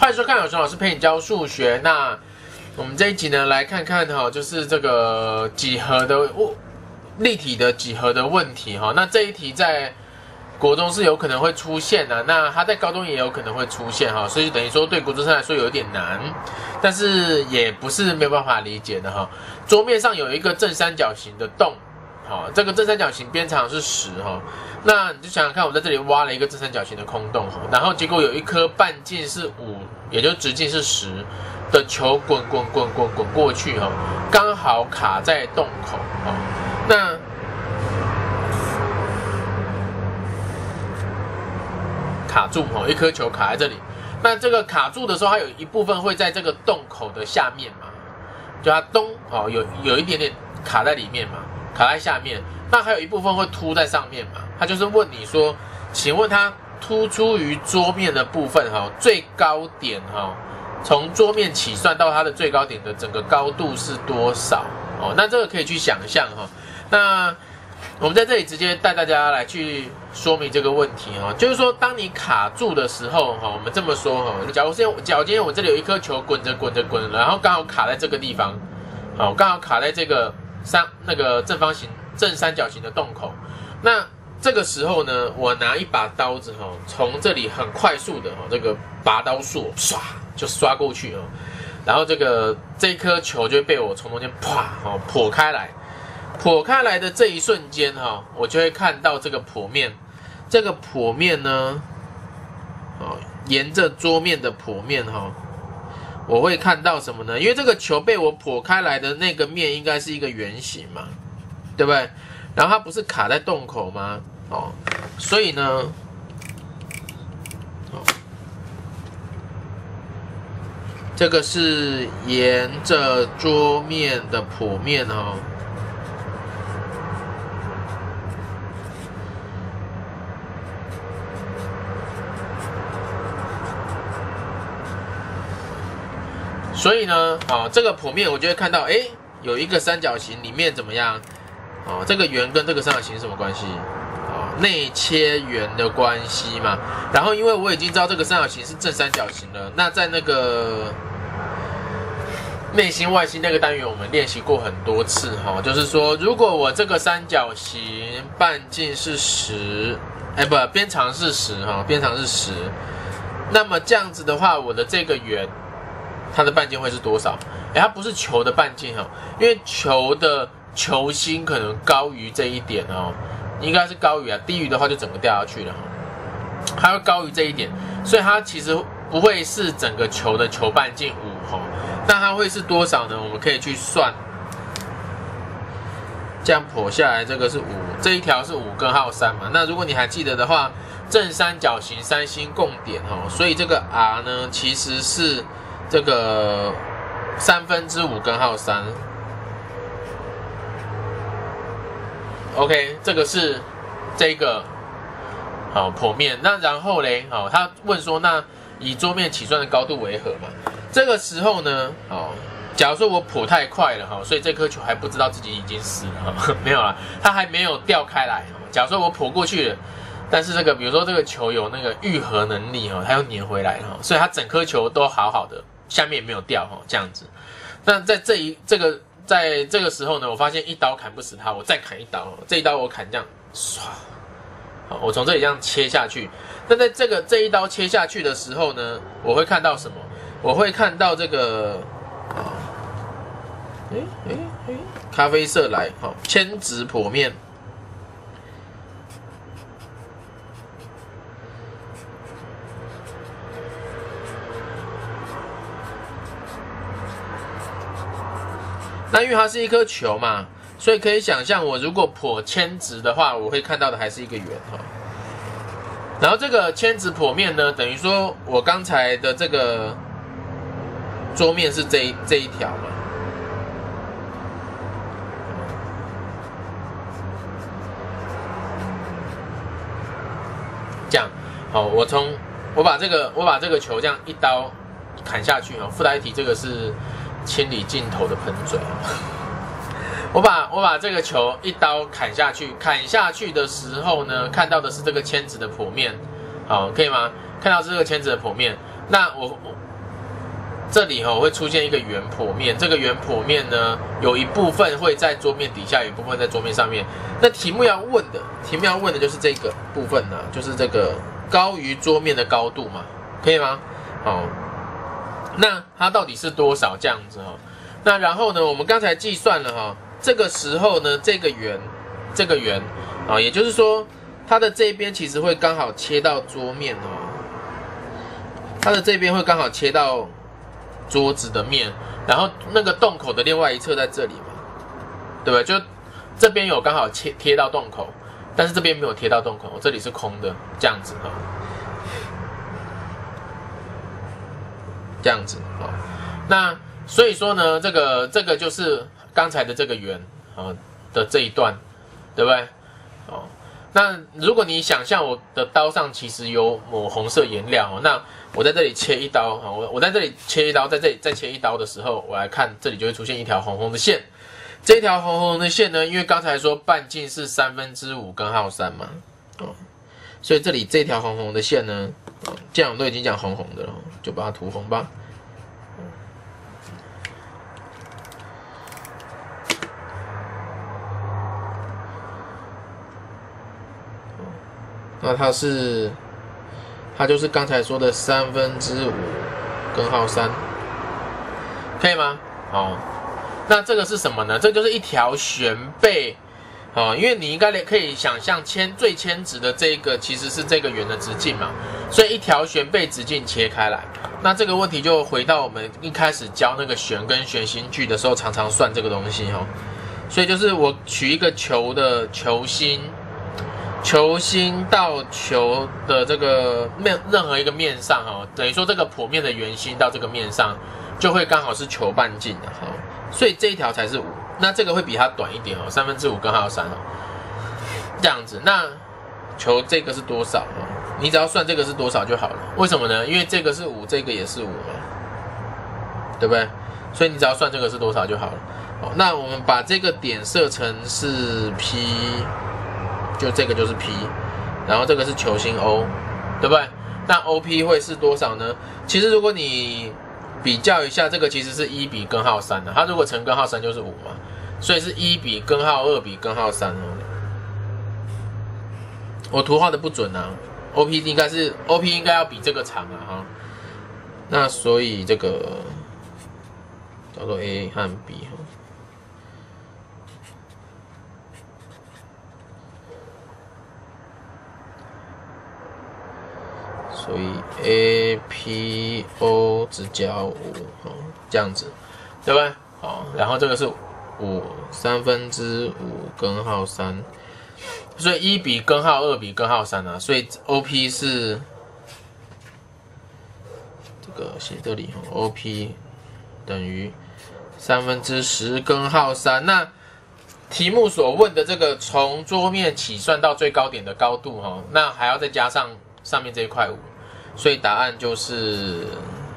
欢迎收看有熊老师陪你教数学。那我们这一集呢，来看看哈，就是这个几何的立体的几何的问题哈。那这一题在国中是有可能会出现的，那它在高中也有可能会出现哈，所以等于说对国中生来说有点难，但是也不是没有办法理解的哈。桌面上有一个正三角形的洞，好，这个正三角形边长是10哈，那你就想想看，我在这里挖了一个正三角形的空洞哈，然后结果有一颗半径是5，也就是直径是10的球滚过去哈，刚好卡在洞口哈，那卡住哈，一颗球卡在这里，那这个卡住的时候，它有一部分会在这个洞口的下面嘛，就它咚哦，有一点点卡在里面嘛，卡在下面，那还有一部分会凸在上面嘛，他就是问你说，请问它突出于桌面的部分哈，最高点哈，从桌面起算到它的最高点的整个高度是多少？哦，那这个可以去想象哈，那我们在这里直接带大家来去说明这个问题哈，就是说，当你卡住的时候哈，我们这么说哈，假如今天我这里有一颗球滚着，然后刚好卡在这个地方，好，刚好卡在这个那个正三角形的洞口，那这个时候呢，我拿一把刀子哈，从这里很快速的哈，这个拔刀术唰就刷过去哦，然后这一颗球就会被我从中间啪剖开来。剖开来的这一瞬间哈，我就会看到这个剖面，这个剖面呢，沿着桌面的剖面哈，我会看到什么呢？因为这个球被我剖开来的那个面应该是一个圆形嘛，对不对？然后它不是卡在洞口吗？哦，所以呢，这个是沿着桌面的剖面哈。所以呢，这个剖面我就会看到，有一个三角形里面怎么样？这个圆跟这个三角形是什么关系？内切圆的关系嘛。然后因为我已经知道这个三角形是正三角形了，那在那个内心外心那个单元我们练习过很多次哈，就是说，如果我这个三角形半径是10，边长是10哈，边长是10，那么这样子的话，我的这个圆它的半径会是多少？它不是球的半径哈，因为球的球心可能高于这一点哦，应该是高于低于的话就整个掉下去了哈。它会高于这一点，所以它其实不会是整个球的球半径5哈，那它会是多少呢？我们可以去算，这样剖下来，这个是5，这一条是5根号3嘛。那如果你还记得的话，正三角形3星共点哈，所以这个 r 呢其实是这个5/3根号3。OK， 这个是这个剖面。那然后嘞，他问说，那以桌面起算的高度为何嘛？这个时候呢，假如说我剖太快了哈，所以这颗球还不知道自己已经死了哈，没有啦，它还没有掉开来。假如说我剖过去了，但是比如说这个球有那个愈合能力哈，它又粘回来哈，所以它整颗球都好好的，下面也没有掉哈，这样子。那在在这个时候呢，我发现一刀砍不死它，我再砍一刀，这一刀我砍这样，唰，好，我从这里这样切下去。那在这一刀切下去的时候呢，我会看到什么？我会看到这个，咖啡色来，铅质剖面。那因为它是一颗球嘛，所以可以想象，我如果剖铅质的话，我会看到的还是一个圆哈。然后这个铅质剖面呢，等于说我刚才的这个桌面是这一条嘛。这样，好，我把这个球这样一刀砍下去哈。附带题这个是清理镜头的喷嘴。我把这个球一刀砍下去的时候呢，看到的是这个铅质的剖面，好，可以吗？看到这个铅质的剖面，那这里会出现一个圆剖面，这个圆剖面呢，有一部分会在桌面底下，有一部分在桌面上面。那题目要问的就是这个部分呢，就是这个高于桌面的高度嘛，可以吗？好，那它到底是多少这样子哈？那然后呢，我们刚才计算了哈，这个时候呢，这个圆啊，也就是说它的这边其实会刚好切到桌面哦，它的这边会刚好切到桌子的面，然后那个洞口的另外一侧在这里嘛，对不对？就这边有刚好贴到洞口，但是这边没有贴到洞口，这里是空的，这样子哈，这样子啊。那所以说呢，这个就是刚才的这个圆啊的这一段，对不对？哦，那如果你想象我的刀上其实有抹红色颜料哦，那我在这里切一刀啊，我在这里切一刀，在这里再切一刀的时候，我来看这里就会出现一条红红的线。这条红红的线呢，因为刚才说半径是5/3根号3嘛，哦，所以这里这条红红的线呢，既然我们都已经讲红红的了，就把它涂红吧。那它就是刚才说的5/3根号3，可以吗？好，那这个是什么呢？这就是一条旋背，因为你应该可以想象最牵直的这个其实是这个圆的直径嘛，所以一条旋背直径切开来。那这个问题就回到我们一开始教那个弦跟弦心距的时候，常常算这个东西哈。所以就是我取一个球的球心到球的这个任何一个面上哈，等于说这个剖面的圆心到这个面上，就会刚好是球半径的哈，所以这一条才是5，那这个会比它短一点哦，5/3根号3哦，这样子。那球这个是多少哦？你只要算这个是多少就好了。为什么呢？因为这个是5，这个也是5嘛，对不对？所以你只要算这个是多少就好了。好，那我们把这个点设成是 P。就这个就是 P， 然后这个是球心 O， 对不对？那 OP 会是多少呢？其实如果你比较一下，这个其实是1比根号3的，它如果乘根号3就是5嘛，所以是1比根号2比根号3哦。我图画的不准啊 ，OP 应该要比这个长啊哈。那所以这个叫做 A 和 B 哈。所以 APO 只交5，这样子，对不对？好，然后这个是5/3根号3，所以1比根号2比根号3啊，所以 OP 是这个写这里，OP 等于10/3根号3。那题目所问的这个从桌面起算到最高点的高度那还要再加上面这一块5。所以答案就是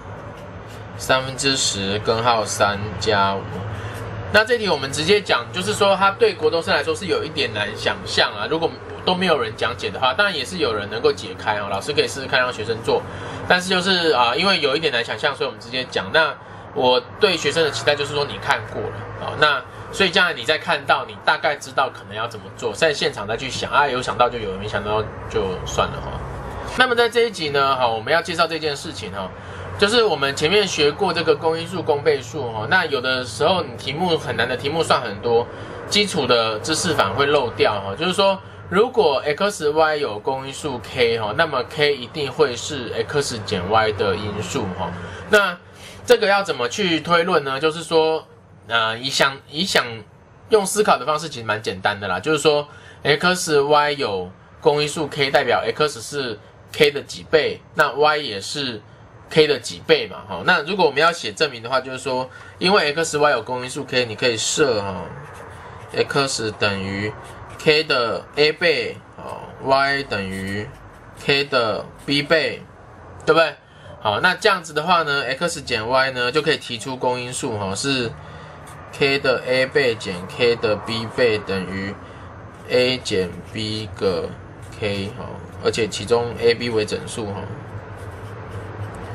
10/3根号3加5。那这题我们直接讲，就是说它对国中生来说是有一点难想象啊。如果都没有人讲解的话，当然也是有人能够解开哦。老师可以试试看让学生做，但是就是因为有一点难想象，所以我们直接讲。那我对学生的期待就是说你看过了那所以将来你再看到，你大概知道可能要怎么做，在现场再去想有想到就有，没想到就算了那么在这一集呢，我们要介绍这件事情就是我们前面学过这个公因数、公倍数那有的时候你题目很难的题目算很多，基础的知识反而会漏掉就是说，如果 x、y 有公因数 k 那么 k 一定会是 x 减 y 的因数那这个要怎么去推论呢？就是说，以想用思考的方式其实蛮简单的啦，就是说 x、y 有公因数 k， 代表 x 是k 的几倍，那 y 也是 k 的几倍嘛那如果我们要写证明的话，就是说因为 x、y 有公因数 k， 你可以设x 等于 k 的 a 倍y 等于 k 的 b 倍，对不对？好，那这样子的话呢 x 减 y 呢就可以提出公因数是 k 的 a 倍减 k 的 b 倍等于 a 减 b 个 k而且其中 a、b 为整数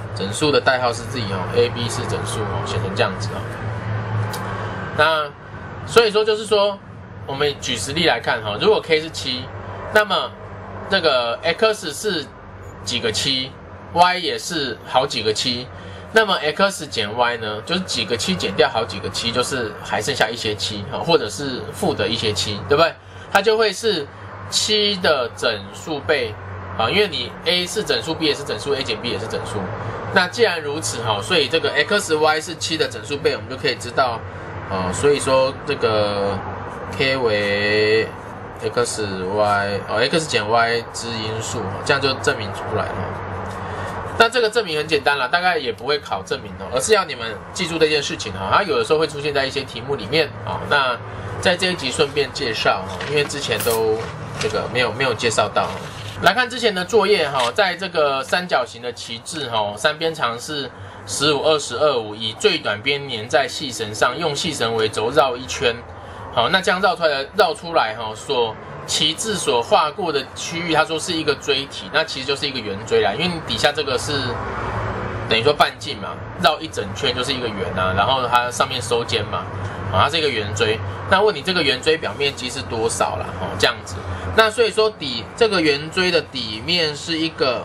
整数的代号是 z 哦 ，a b 是整数哦，写成这样子哦。那所以说就是说，我们举实例来看哈，如果 k 是7，那么这个 x 是几个7，y 也是好几个7，那么 x 减 y 呢，就是几个7减掉好几个7，就是还剩下一些7哈，或者是负的一些7，对不对？它就会是7的整数倍啊，因为你 a 是整数，b 也是整数 ，a 减 b 也是整数。那既然如此哈，所以这个 x y 是7的整数倍，我们就可以知道所以说这个 k 为 x y x 减 y 之因数，这样就证明出来了。那这个证明很简单啦，大概也不会考证明而是要你们记住这件事情它有的时候会出现在一些题目里面那在这一集顺便介绍因为之前都这个没有介绍到来看之前的作业在这个三角形的旗帜三边长是15、20、25，以最短边粘在细绳上，用细绳为轴绕一圈。好，那这样绕出来所旗帜所画过的区域，他说是一个锥体，那其实就是一个圆锥啦，因为你底下这个是等于说半径嘛，绕一整圈就是一个圆然后它上面收尖嘛，它是一个圆锥。那问你这个圆锥表面积是多少啦？这样子。那所以说这个圆锥的底面是一个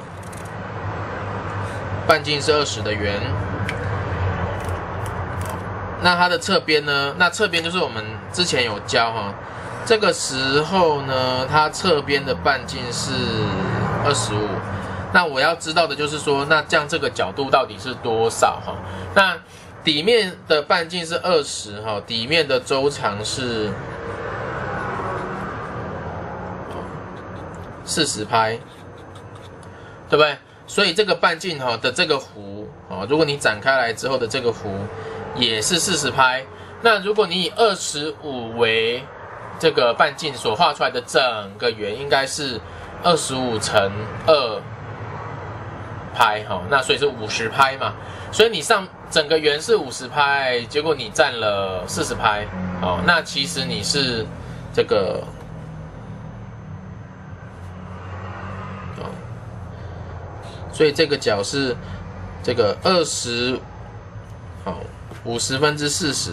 半径是20的圆。那它的侧边呢？那侧边就是我们之前有教这个时候呢，它侧边的半径是25。那我要知道的就是说，那这样这个角度到底是多少那底面的半径是20底面的周长是40拍，对不对？所以这个半径的这个弧如果你展开来之后的这个弧也是40拍。那如果你以25为这个半径所画出来的整个圆，应该是25乘2拍那所以是50拍嘛。所以你整个圆是50拍，结果你占了40拍那其实你是这个所以这个角是这个50分之40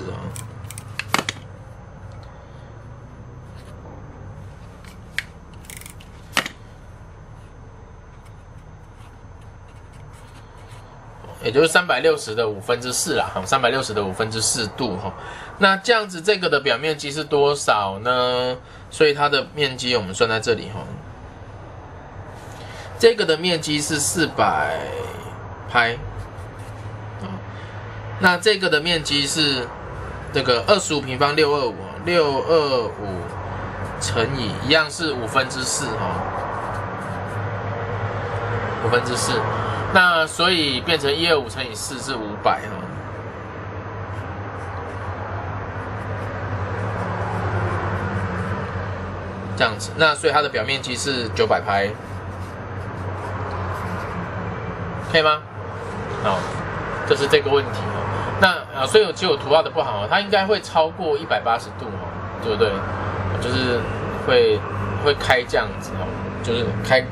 也就是360的4/5啦，360的4/5度那这样子这个的表面积是多少呢？所以它的面积我们算在这里这个的面积是400拍那这个的面积是这个25平方625乘以一样是4/5那所以变成125乘以4是500这样子。那所以它的表面积是900拍，可以吗？这是这个问题那所以其实我图画的不好它应该会超过180度对不对？就是会开这样子就是开。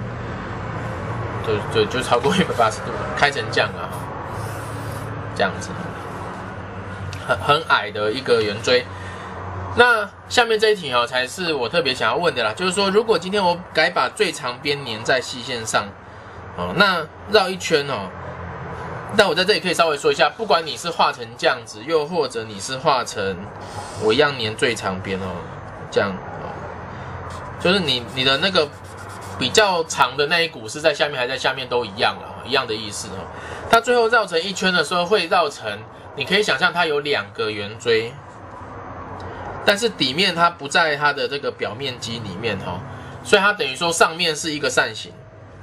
就超过180度，开成这样这样子，很矮的一个圆锥。那下面这一题才是我特别想要问的啦，就是说，如果今天我改把最长边粘在细线上，那绕一圈但我在这里可以稍微说一下，不管你是画成这样子，又或者你是画成我一样粘最长边这样就是你的那个。比较长的那一股是在下面还是在下面都一样一样的意思它最后绕成一圈的时候会绕成，你可以想象它有2个圆锥，但是底面它不在它的这个表面积里面所以它等于说上面是一个扇形。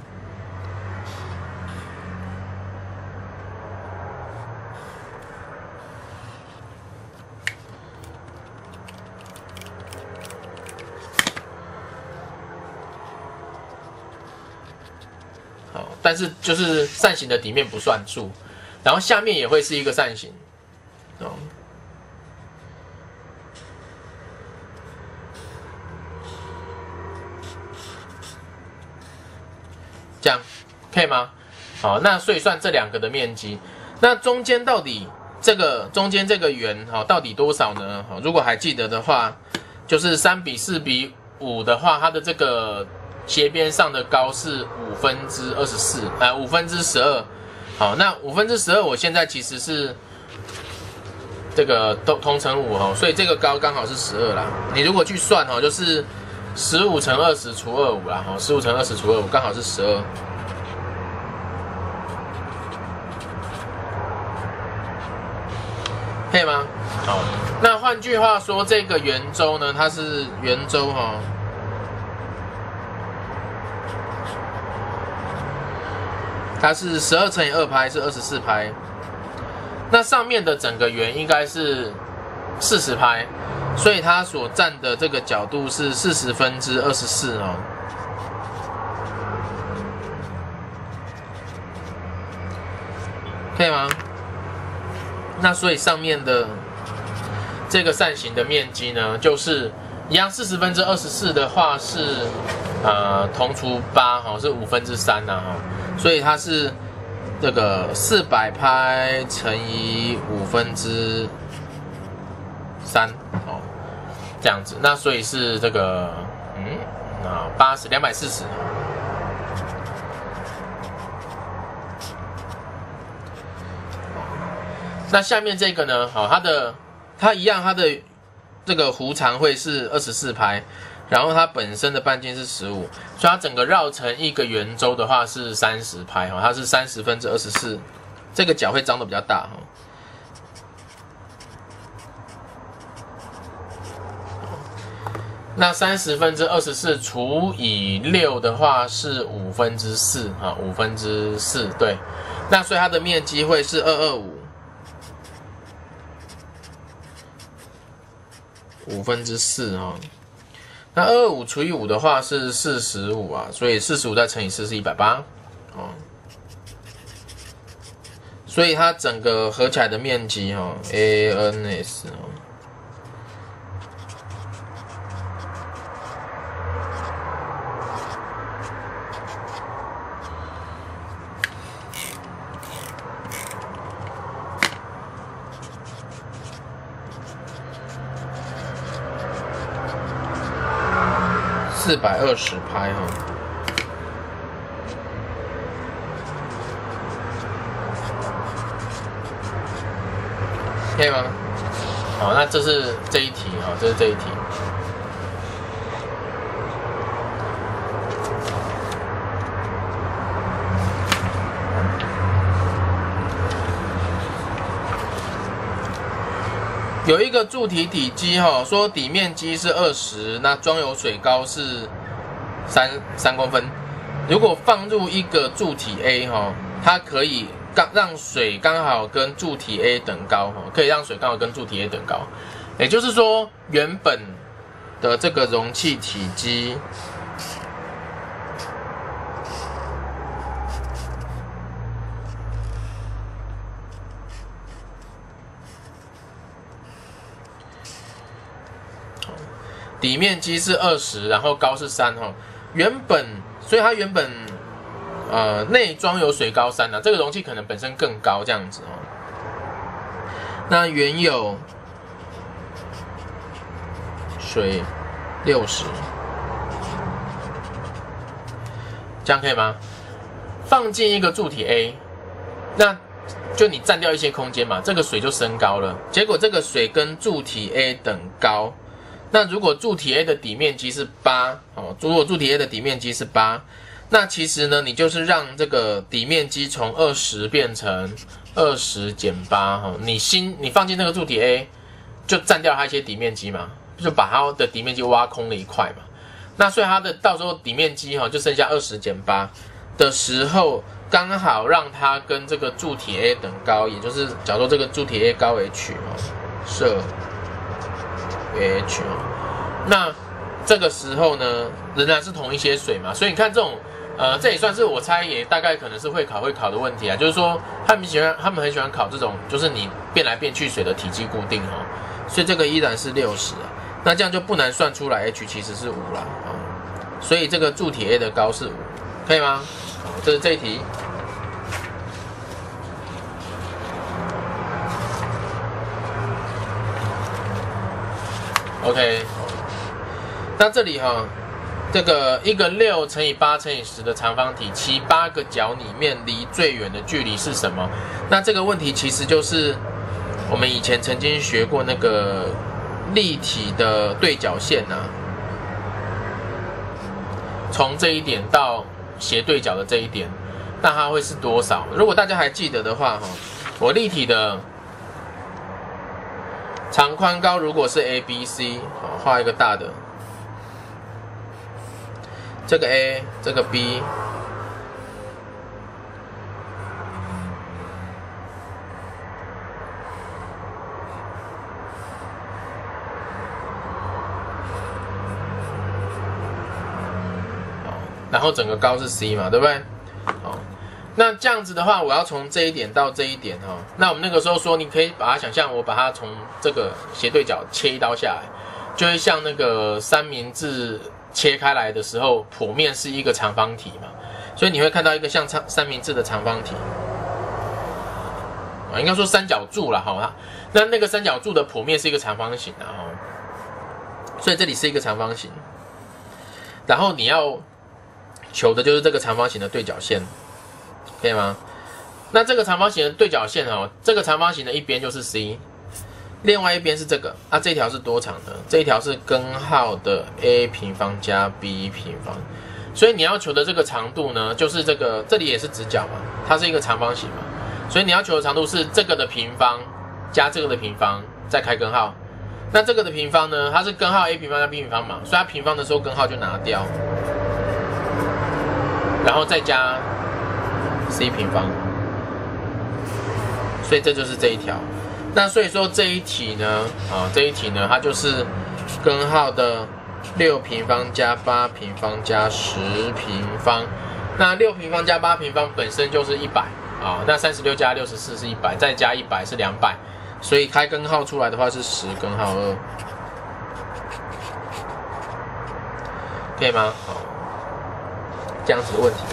但是就是扇形的底面不算数，然后下面也会是一个扇形这样可以吗？ 好，那所以算这两个的面积。那中间到底中间这个圆到底多少呢？如果还记得的话，就是3:4:5的话，它的这个斜边上的高是12/5，好，那12/5，我现在其实是这个同乘5所以这个高刚好是12啦。你如果去算就是15乘20除25啦，15乘20除25刚好是12。可以吗？好，那换句话说，这个圆周呢，它是圆周它是12乘以2拍是24拍，那上面的整个圆应该是40拍，所以它所占的这个角度是40/24可以吗？那所以上面的这个扇形的面积呢，就是一样40/24的话是同除8是3/5所以它是这个400拍乘以5/3这样子。那所以是这个240。那下面这个呢？它一样，它的这个弧长会是24拍，然后它本身的半径是15，所以它整个绕成一个圆周的话是30拍它是30/24，这个角会张得比较大那30/24除以6的话是4/55/4对，那所以它的面积会是225/5/4那225除以5的话是45所以45再乘以4是180所以它整个合起来的面积ANS420拍可以吗？好，那这是这一题这是这一题。有一个柱体体积说底面积是20，那装有水高是3公分。如果放入一个柱体 A 它可以让水刚好跟柱体 A 等高可以让水刚好跟柱体 A 等高。也就是说，原本的这个容器体积底面积是20，然后高是3所以它原本内装有水高3这个容器可能本身更高这样子那原有水60，这样可以吗？放进一个柱体 A， 那就你占掉一些空间嘛，这个水就升高了。结果这个水跟柱体 A 等高。那如果柱体 A 的底面积是8，如果柱体 A 的底面积是8，那其实呢，你就是让这个底面积从20变成20减8，你放进那个柱体 A， 就占掉它一些底面积嘛，就把它的底面积挖空了一块嘛。那所以它的到时候底面积就剩下20减8的时候，刚好让它跟这个柱体 A 等高，也就是假如说这个柱体 A 高 H 设H， 那这个时候呢，仍然是同一些水嘛，所以你看这种，这也算是我猜也大概可能是会考的问题啊，就是说他们很喜欢考这种，就是你变来变去水的体积固定所以这个依然是60那这样就不难算出来 H 其实是5啦所以这个柱体 A 的高是5，可以吗？这是这一题。 OK， 那这里哈，这个一个6乘以8乘以10的长方体，其8个角里面离最远的距离是什么？那这个问题其实就是我们以前曾经学过那个立体的对角线啊，从这一点到斜对角的这一点，那它会是多少？如果大家还记得的话，我立体的长宽高如果是 ABC， 画一个大的，这个 A， 这个 B， 然后整个高是 C 嘛，对不对？好，那这样子的话，我要从这一点到这一点哈，那我们那个时候说，你可以把它想象，我把它从这个斜对角切一刀下来，就会像那个三明治切开来的时候，剖面是一个长方体嘛，所以你会看到一个像三明治的长方体，应该说三角柱啦，哈，那个三角柱的剖面是一个长方形啊，所以这里是一个长方形，然后你要求的就是这个长方形的对角线，可以吗？那这个长方形的对角线哦，这个长方形的一边就是 C， 另外一边是这个啊，这条是多长的？这一条是根号的 A 平方加 B 平方，所以你要求的这个长度呢，就是这个，这里也是直角嘛，它是一个长方形嘛，所以你要求的长度是这个的平方加这个的平方再开根号。那这个的平方呢，它是根号 A 平方加 B 平方嘛，所以它平方的时候根号就拿掉。然后再加 C 平方，所以这就是这一条。那所以说这一题呢，这一题呢，它就是根号的6平方加8平方加10平方。那6平方加8平方本身就是100啊，那36加64是100，再加100是200，所以开根号出来的话是10根号2，可以吗？好。这样子的问题，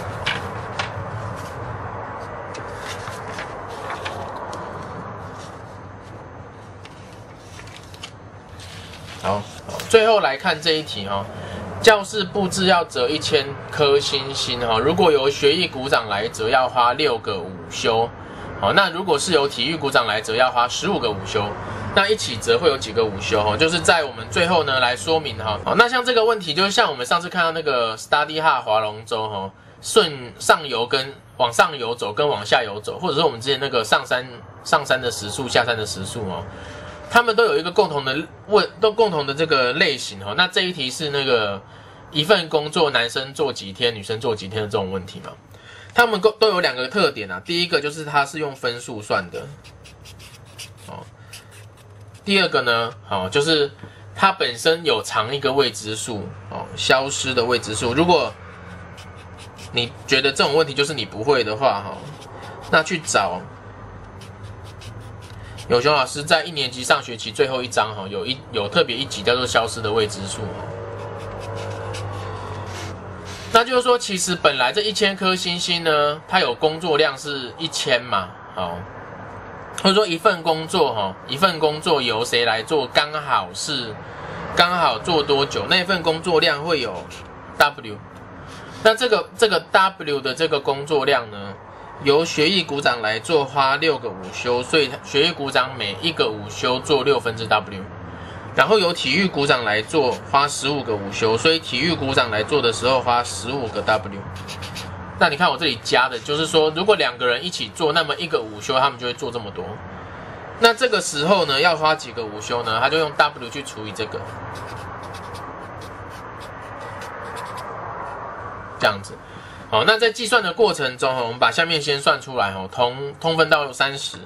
好，最后来看这一题哈，教室布置要折1000颗星星哈，如果由学艺股长来折，要花6个午休，好，那如果是由体育股长来折，要花15个午休。那一起折会有几个午休哈？就是在我们最后呢来说明哈。好，那像这个问题，就是像我们上次看到那个 Study Hard 划龙舟哈，顺上游跟往上游走跟往下游走，或者是我们之前那个上山的时速、下山的时速哦，他们都有一个共同的这个类型哈。那这一题是那个一份工作男生做几天，女生做几天的这种问题嘛？他们都有2个特点啊。第一个就是它是用分数算的，第二个呢，就是它本身有藏一个未知数，消失的未知数。如果你觉得这种问题就是你不会的话，那去找有熊老师在1年级上学期最后一章有特别一集叫做消失的未知数。那就是说，其实本来这1000颗星星呢，它有工作量是1000嘛，或者说一份工作由谁来做，刚好做多久，那份工作量会有 W。那这个 W 的这个工作量呢，由学艺股长来做，花6个午休，所以学艺股长每一个午休做6/W。然后由体育股长来做，花15个午休，所以体育股长来做的时候花15个 W。那你看我这里加的就是说，如果2个人一起做，那么1个午休他们就会做这么多。那这个时候呢，要花几个午休呢？他就用 W 去除以这个，这样子。好，那在计算的过程中，我们把下面先算出来，通分到30，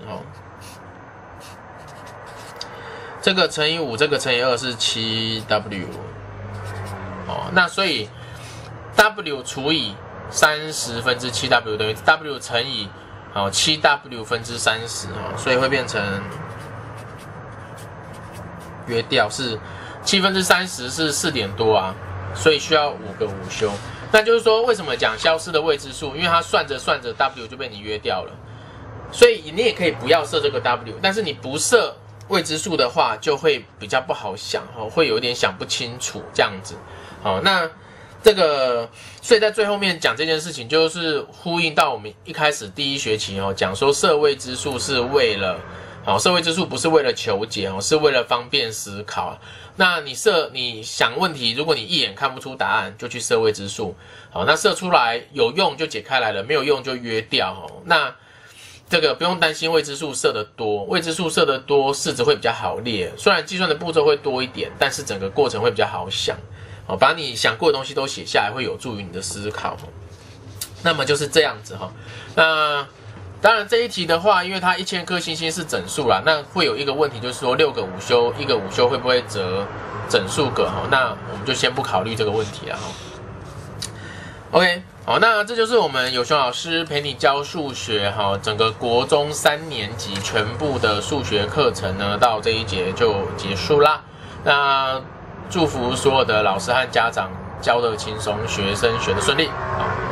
这个乘以5，这个乘以2是7W。那所以 W 除以30/7W 等于 W 乘以7W 分之30，所以会变成约掉是7/30是4点多啊，所以需要5个午休。那就是说，为什么讲消失的未知数？因为它算着算着 W 就被你约掉了，所以你也可以不要设这个 W， 但是你不设未知数的话，就会比较不好想哦，会有一点想不清楚这样子。好，那这个，所以在最后面讲这件事情，就是呼应到我们一开始第一学期哦，讲说设未知数是为了，好，设未知数不是为了求解哦，是为了方便思考。那你想问题，如果你一眼看不出答案，就去设未知数。好，那设出来有用就解开来了，没有用就约掉哦。那这个不用担心未知数设得多，未知数设得多，式子会比较好列。虽然计算的步骤会多一点，但是整个过程会比较好想。哦，把你想过的东西都写下来，会有助于你的思考。那么就是这样子哈。那当然这一题的话，因为它1000颗星星是整数啦，那会有一个问题，就是说6个午休，1个午休会不会折整数个哈？那我们就先不考虑这个问题了哈。OK， 好，那这就是我们有熊老师陪你教数学哈，整个国中3年级全部的数学课程呢，到这一节就结束啦。那祝福所有的老师和家长教得轻松，学生学得顺利。好。